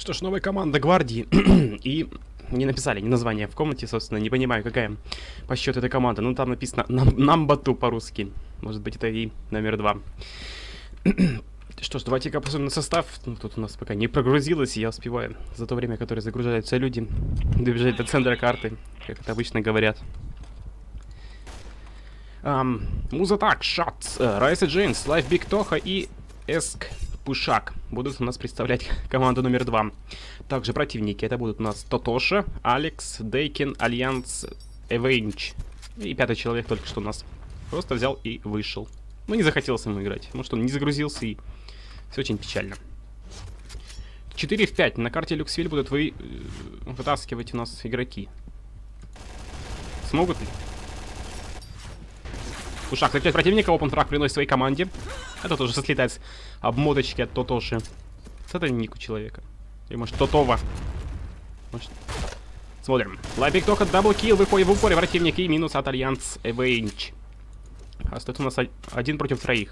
Что ж, новая команда гвардии. И не написали ни название в комнате, собственно, не понимаю, какая по счету эта команда. Ну, там написано Намбату по-русски. Может быть, это и номер 2. Что ж, давайте-ка посмотрим на состав. Ну, тут у нас пока не прогрузилось, и я успеваю за то время, которое загружаются люди, добежать до центра карты, как это обычно говорят. Музатак, Шатс, Райса Джейнс, Лайф Биг Тоха и Эск Пушак будут у нас представлять команду номер 2. Также противники это будут у нас Тотоша, Алекс, Дейкин, Альянс, Эвейнч. И 5-й человек только что у нас просто взял и вышел. Ну, не захотелось ему играть, потому что он не загрузился, и все очень печально. 4 в 5. На карте Люксвиль будут вытаскивать у нас игроки. Смогут ли? Пушак встречает противника, опен фраг приносит своей команде. Это тоже слетает с обмоточки от Тотоши. Это ник у человека. Или может Тотова. Может... Смотрим. Лайбик Тоха, даблкил, выходит в упоре противник и минус от Альянс Эвейнч. Остается у нас 1 против 3.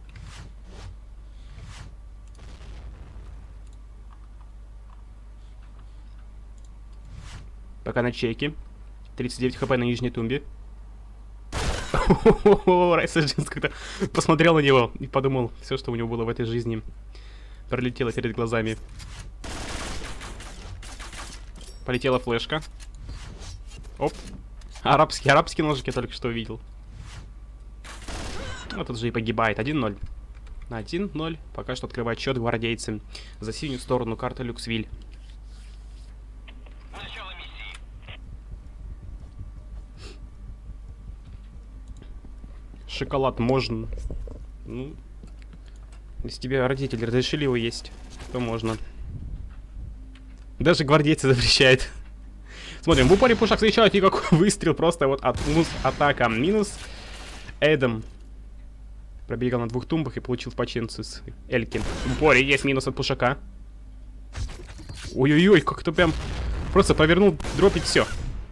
Пока на чеке. 39 хп на нижней тумбе. Райса Джинс как-то посмотрел на него и подумал, все, что у него было в этой жизни, пролетело перед глазами. Полетела флешка. Оп. Арабские ножики я только что увидел. А тут же и погибает. 1-0. 1-0. Пока что открывает счет гвардейцы за синюю сторону карты Люксвиль. Шоколад можно. Ну, если тебе родители разрешили его есть, то можно. Даже гвардейцы запрещают. Смотрим, в упоре Пушак встречает, и какой выстрел просто вот от атака. Минус Эдам. Пробегал на 2 тумбах и получил починцию с Эльки. В упоре есть минус от Пушака. Ой-ой-ой, как-то прям просто повернул дропить все.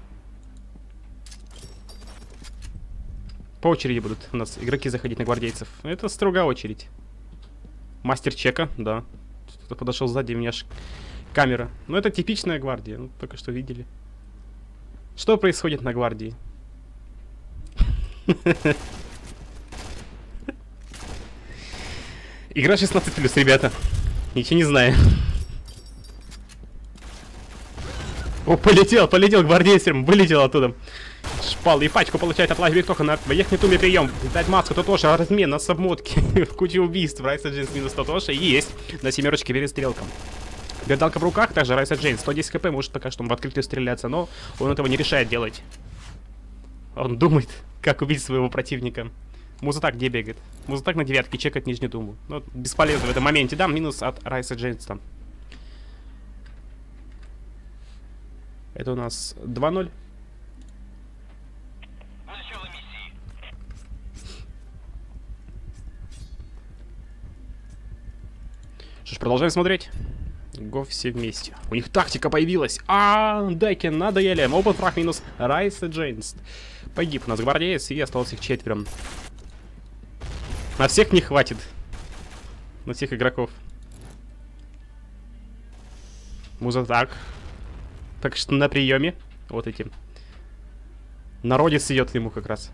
По очереди будут у нас игроки заходить на гвардейцев. Это строгая очередь. Мастер чека, да. Кто-то подошел сзади, у меня аж камера. Ну, это типичная гвардия. Ну, только что видели. Что происходит на гвардии? Игра 16+, ребята. Ничего не знаю. О, полетел гвардейцем, вылетел оттуда. Шпал и пачку получает от Лайфбик Тоха на верхней туме прием. Дать маску Тотоша, размен на сабмотке. Куча убийств. Райса Джейнс минус Тотоша. Есть. На 7-очке перестрелка. Гадалка в руках. Также Райса Джейнс. 110 хп. Может пока что он в открытую стреляться. Но он этого не решает делать. Он думает, как убить своего противника. Музатак где бегает? Музатак на 9-ке чекает нижнюю тумбу. Ну, бесполезно в этом моменте. Да, минус от Райса Джейнс там. Это у нас 2-0. Что ж, продолжаем смотреть. Го все вместе. У них тактика появилась. Дейкин, надоели. Опен фраг минус Райса Джейнс. Погиб у нас гвардеец, и осталось их 4. На всех не хватит. На всех игроков. Музатак. Так что на приеме. Вот эти. Народец идет ему как раз.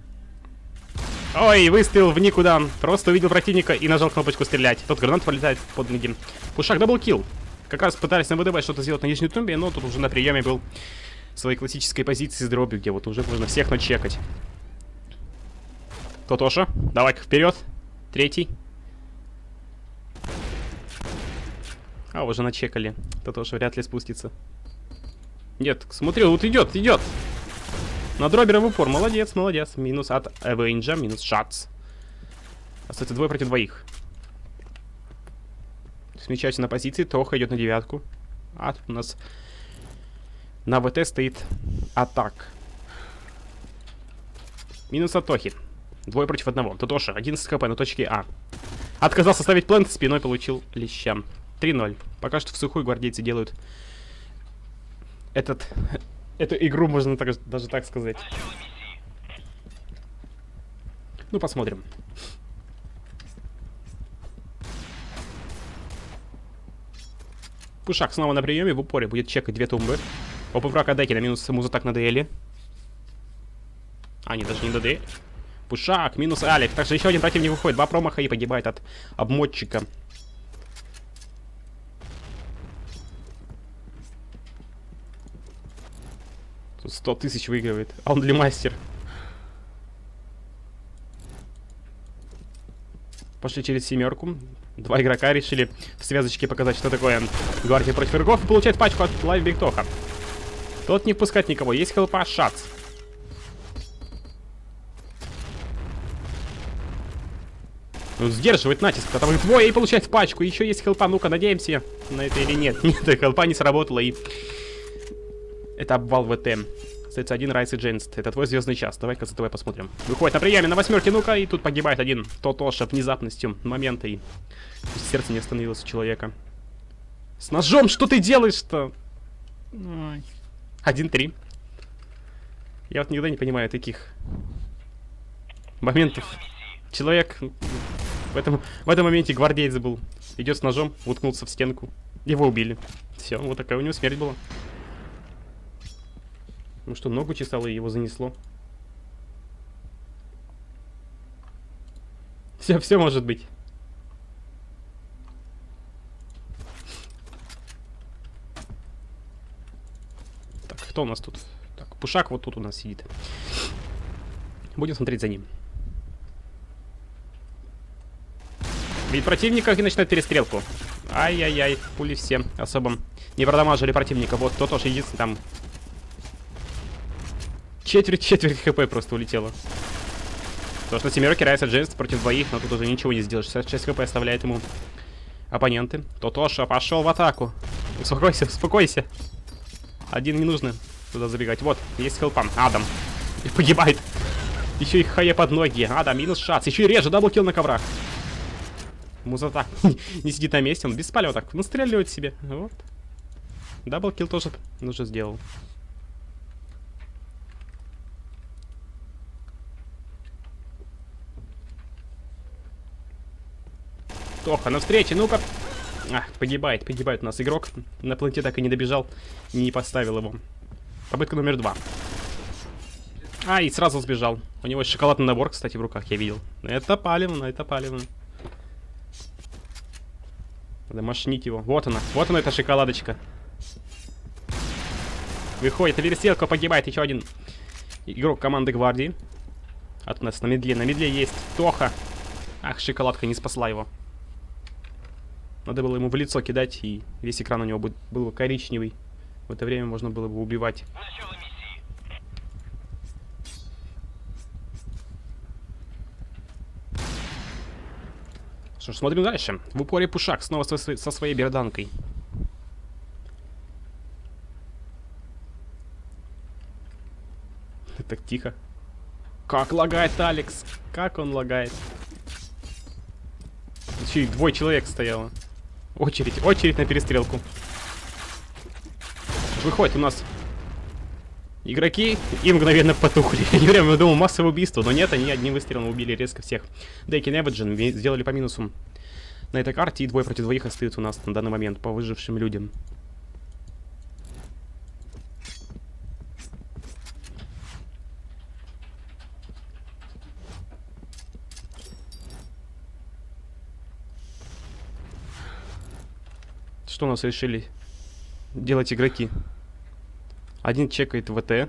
Ой, выстрел в никуда. Просто увидел противника и нажал кнопочку стрелять. Тот гранат полетает под ноги. Пушак даблкил. Как раз пытались на ВДВ что-то сделать на нижней тумбе, но тут уже на приеме был в своей классической позиции с дробью, где вот уже можно всех начекать. Тотоша, давай-ка вперед. 3-й. Уже начекали. Тотоша вряд ли спустится. Нет, смотри, вот идет. На дробера в упор. Молодец. Минус от Эвейнджа, минус Шатс. Остается 2 против 2. Смещайся на позиции. Тоха идет на 9-ку. А тут у нас на ВТ стоит атак. Минус от Тохи. 2 против 1. Тотоша, 11 хп на точке А. Отказался ставить плент, спиной получил леща. 3-0. Пока что в сухую гвардейцы делают эту игру, можно даже так сказать. Ну, посмотрим. Пушак снова на приеме, в упоре будет чекать 2 тумбы. Опа, враг Деки на минус ему так на дуэли. А, не, даже не ДД. Пушак, минус Алик. Также еще один противник выходит. 2 промаха и погибает от обмотчика. Тут 100 тысяч выигрывает. А он для мастер. Пошли через 7. 2 игрока решили в связочке показать, что такое гвардия против игроков. И получает пачку от Лайв Бигтоха. Тот не впускать никого. Есть хелпа, шац. Ну, сдерживает натиск, потому что двое и получает пачку. Еще есть хелпа. Ну-ка, надеемся на это или нет. Нет, хелпа не сработала и... Это обвал ВТ. Остается один Райс и Дженст. Это твой звездный час. Давай-ка за тобой посмотрим. Выходит на приеме на 8. Ну-ка, и тут погибает один Тотоша внезапностью момента. И сердце не остановилось у человека. С ножом что ты делаешь-то? 1-3. Я вот никогда не понимаю таких моментов. Человек в этом моменте гвардеец был. Идет с ножом, уткнулся в стенку. Его убили. Все, вот такая у него смерть была. Ну что, ногу чесало и его занесло. Все может быть. Так, кто у нас тут? Так, Пушак вот тут у нас сидит. Будем смотреть за ним. Видит противника и начинает перестрелку. Ай-яй-яй, пули все особо не продамажили противника. Вот тот тоже единственный там. Четверть хп просто улетело. Потому что на 7 Райса Дженст против 2, но тут уже ничего не сделаешь. 66 хп оставляет ему оппоненты. Тотоша пошел в атаку. Успокойся, успокойся. Один не нужно туда забегать. Вот, есть хелпа. Адам. И погибает. Еще и хае под ноги. Адам, минус шац. Еще и реже, даблкил на коврах. Музата не сидит на месте, он без палева так настреливает себе. Вот. Даблкил тоже уже сделал. Тоха на встрече, ну-ка. Ах, погибает у нас игрок. На планете так и не добежал, не поставил его. Попытка номер 2. А, и сразу сбежал. У него шоколадный набор, кстати, в руках я видел. Это палевно, это палевно. Надо машинить его. Вот она эта шоколадочка. Выходит на перестрелку, погибает еще один игрок команды гвардии. От нас на медле есть Тоха. Ах, шоколадка не спасла его. Надо было ему в лицо кидать, и весь экран у него был бы коричневый. В это время можно было бы убивать. Что ж, смотрим дальше. В упоре Пушак снова со своей берданкой. Так тихо. Как лагает Алекс. Как он лагает. Еще и 2 человек стояло. Очередь на перестрелку. Выходит у нас игроки и мгновенно потухли. Я прямо думал, массовое убийство, но нет, они одним выстрелом убили резко всех. Деки Неваджин сделали по минусу на этой карте, и 2 против 2 остаются у нас на данный момент по выжившим людям. Что у нас решили делать игроки? Один чекает ВТ,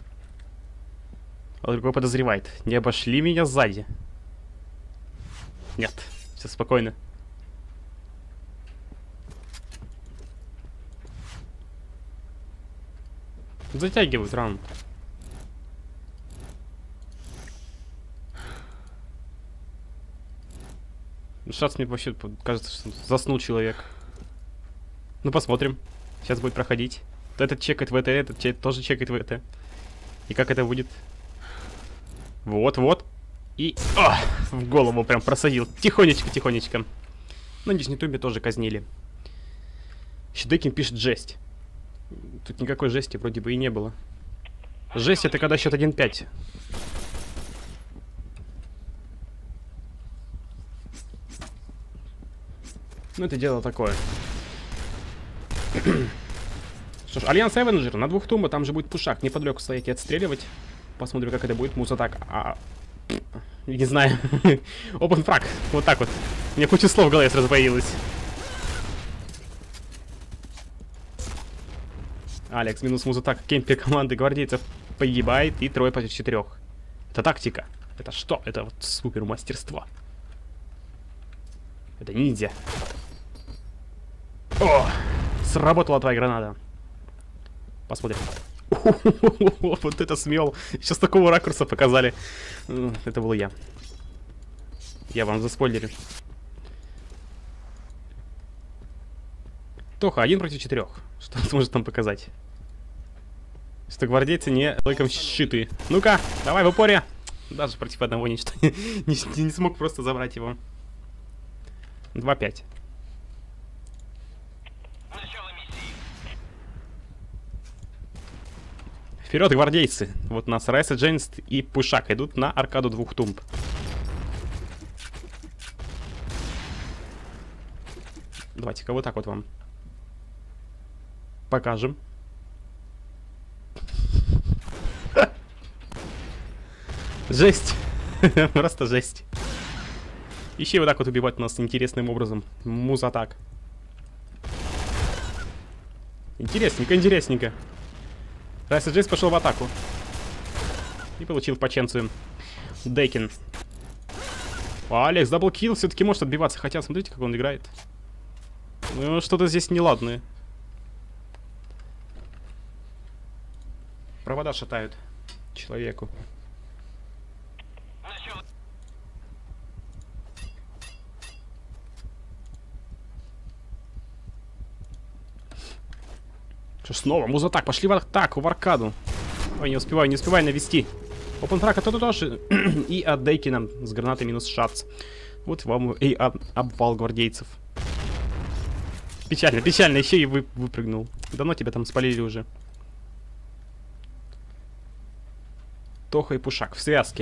а другой подозревает. Не обошли меня сзади? Нет, все спокойно. Затягивают раунд. Шац мне вообще кажется, что заснул человек. Ну, посмотрим. Сейчас будет проходить. Этот чекает ВТ, этот тоже чекает ВТ. И как это будет? Вот. И... О, в голову прям просадил. Тихонечко. На Нижней Тубе тоже казнили. Щедекин пишет жесть. Тут никакой жести вроде бы и не было. Жесть это когда счет 1-5. Ну, это дело такое. Что ж, Альянс Эвенджер на 2 тумбах, там же будет пушак. Неподалеку стоять и отстреливать. Посмотрим, как это будет. Муз-атак. Не знаю. Open фраг. Вот так вот. Мне куча слов в голове сразу появилось. Алекс минус муз-атак. Кемпер команды гвардейцев погибает. И 3 против 4. Это тактика. Это что? Это вот супер мастерство. Это ниндзя. О! Сработала твоя граната. Посмотрим. Вот это смел. Сейчас такого ракурса показали. Это был я. Я вам заспойлерю. Тоха, 1 против 4. Что он сможет там показать? Что гвардейцы не лайком сшитые. Ну-ка, давай в упоре. Даже против одного ничто не смог просто забрать его. 2-5. Вперед, гвардейцы! Вот у нас Райс Дженст и Пушак идут на аркаду 2 тумб. Давайте-ка вот так вот вам покажем. Жесть! Просто жесть. Еще вот так вот убивать нас интересным образом. Муз-атак. Интересненько, интересненько. Райс Джейс пошел в атаку. И получил поченцию. Дейкин. Алекс, даблкилл все-таки может отбиваться. Хотя, смотрите, как он играет. Ну, что-то здесь неладное. Провода шатают человеку. Что, снова муз-атак? Пошли в атаку, в аркаду. Ой, не успеваю навести. Open фраг это тоже. И от Дейкина с гранатой минус шац. Вот вам и обвал гвардейцев. Печально, печально, еще и выпрыгнул. Давно тебя там спалили уже. Тоха и Пушак в связке.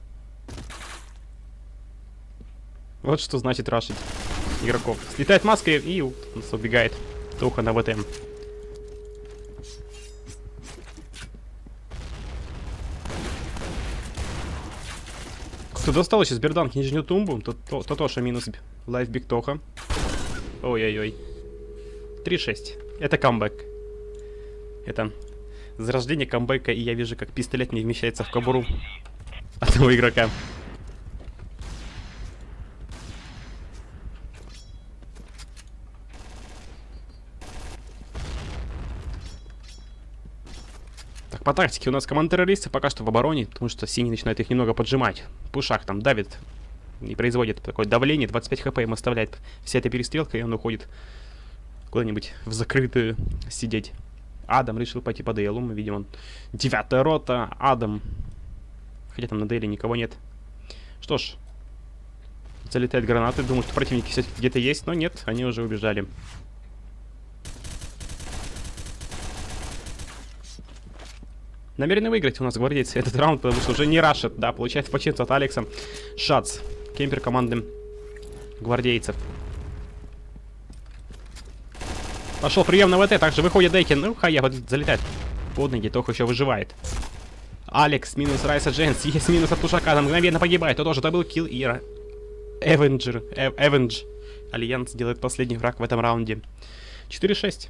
Вот что значит рашить игроков. Слетает маска и убегает Тоха на ВТМ. Кто достал сейчас Берданк нижнюю тумбу, Тотоша минус лайф Биг Тоха. Ой-ой-ой. 3-6. Это камбэк. Это зарождение камбэка, и я вижу, как пистолет не вмещается в кобуру одного игрока. Так, по тактике у нас команда террористов пока что в обороне, потому что синий начинает их немного поджимать. Пушак там давит и производит такое давление, 25 хп им оставляет вся эта перестрелка, и он уходит куда-нибудь в закрытую сидеть. Адам решил пойти по Дейлу, мы видим, он 9-я рота, Адам. Хотя там на Дейле никого нет. Что ж, залетают гранаты, думаю, что противники все-таки где-то есть, но нет, они уже убежали. Намерены выиграть у нас гвардейцы этот раунд, потому что уже не рашат, да, получается починиться от Алекса. Шац, кемпер команды гвардейцев. Пошел прием на ВТ, также выходит Дейкин. Ну, Хая залетает под ноги, Тоха еще выживает. Алекс минус Райса Дженс, есть минус от Пушака, там мгновенно погибает. То тоже даблкилл и Эвендж. Альянс делает последний враг в этом раунде. 4-6.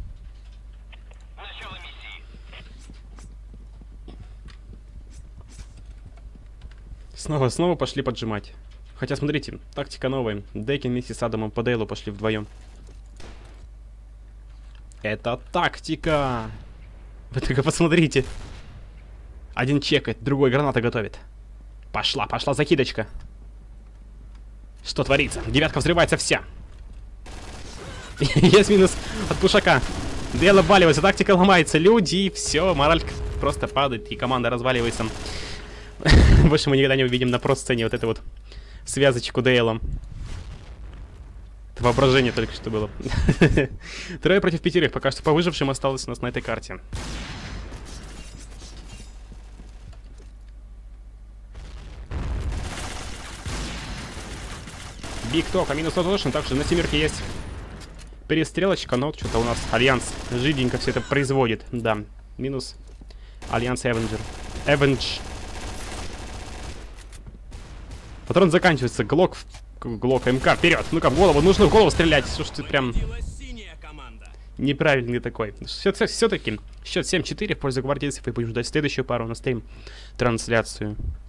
Снова пошли поджимать. Хотя, смотрите, тактика новая. Дейкин вместе с Адамом по Дейлу пошли вдвоем. Это тактика! Вы только посмотрите. Один чекает, другой граната готовит. Пошла закидочка. Что творится? Девятка взрывается вся. Есть минус от Пушака. Дейл обваливается, тактика ломается. Люди, и все, мораль просто падает, и команда разваливается. Больше мы никогда не увидим на про-сцене вот эту вот связочку Дейлом. Это воображение только что было. 3 против 5. Пока что по выжившим осталось у нас на этой карте. Биг Тока минус Тотошин. Также на семерке есть Перестрелочка, но что-то у нас Альянс жиденько все это производит. Да, минус Альянс Эвенджер. Эвендж. Патрон заканчивается. Глок МК, вперед. Ну-ка, в голову, нужно в голову стрелять. Слушайте, прям неправильный такой. Все-таки счет 7-4 в пользу гвардейцев. И будем ждать следующую пару на стрим трансляцию.